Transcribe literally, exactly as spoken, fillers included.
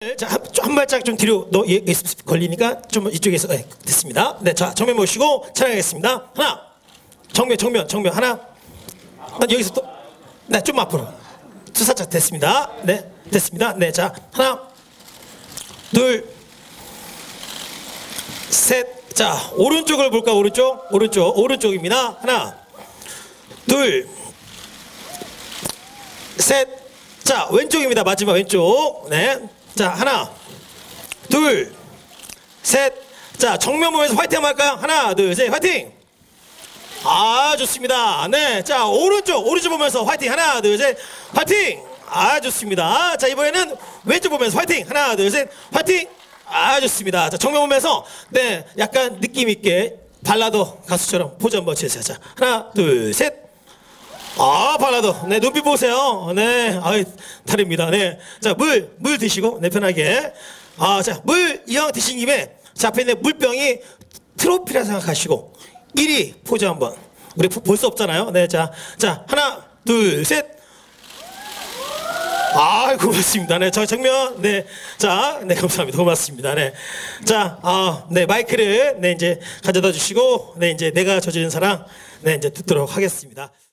자, 한, 한 발짝 좀 뒤로 너 예, 예, 걸리니까 좀 이쪽에서 네, 됐습니다. 네, 자 정면 보시고 촬영하겠습니다. 하나, 정면, 정면, 정면 하나. 난 여기서 또, 네, 좀 앞으로. 두 살짝 됐습니다. 네, 됐습니다. 네, 자 하나, 둘, 셋. 자 오른쪽을 볼까? 오른쪽, 오른쪽, 오른쪽입니다. 하나, 둘, 셋. 자 왼쪽입니다. 마지막 왼쪽. 네. 자 하나, 둘, 셋. 자 정면 보면서 화이팅 한번 할까요? 하나, 둘, 셋. 화이팅. 아 좋습니다. 네. 자 오른쪽, 오른쪽 보면서 화이팅. 하나, 둘, 셋. 화이팅. 아 좋습니다. 자 이번에는 왼쪽 보면서 화이팅. 하나, 둘, 셋. 화이팅. 아 좋습니다. 자 정면 보면서 네 약간 느낌 있게 발라더 가수처럼 포즈 한번 취해주세요. 자 하나, 둘, 셋. 아 발라더. 네 눈빛 보세요. 네 아이 다릅니다. 네 자 물 물 드시고 네 편하게. 아 자 물 이왕 드신 김에 자 앞에 있는 물병이 트로피라 생각하시고 일 위 포즈 한번. 우리 볼 수 없잖아요. 네 자 자 하나, 둘, 셋. 아, 고맙습니다. 네, 저 정면, 네, 자, 네, 감사합니다. 고맙습니다. 네, 자, 아, 네, 마이크를, 네, 이제 가져다 주시고, 네, 이제 내가 저지른 사랑, 네, 이제 듣도록 하겠습니다.